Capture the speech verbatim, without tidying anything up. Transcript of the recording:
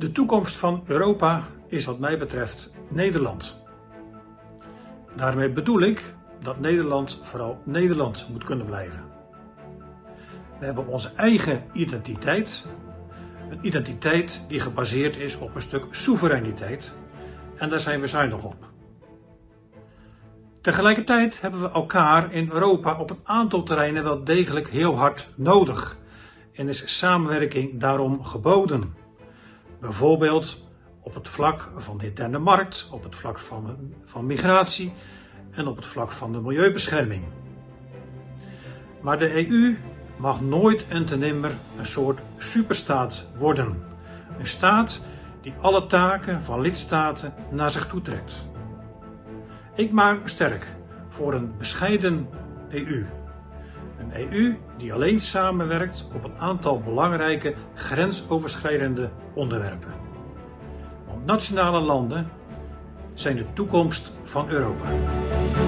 De toekomst van Europa is wat mij betreft Nederland. Daarmee bedoel ik dat Nederland vooral Nederland moet kunnen blijven. We hebben onze eigen identiteit, een identiteit die gebaseerd is op een stuk soevereiniteit en daar zijn we zuinig op. Tegelijkertijd hebben we elkaar in Europa op een aantal terreinen wel degelijk heel hard nodig en is samenwerking daarom geboden. Bijvoorbeeld op het vlak van de interne markt, op het vlak van, van migratie en op het vlak van de milieubescherming. Maar de E U mag nooit en te nimmer een soort superstaat worden. Een staat die alle taken van lidstaten naar zich toe trekt. Ik maak me sterk voor een bescheiden E U. Een E U die alleen samenwerkt op een aantal belangrijke grensoverschrijdende onderwerpen. Want nationale landen zijn de toekomst van Europa.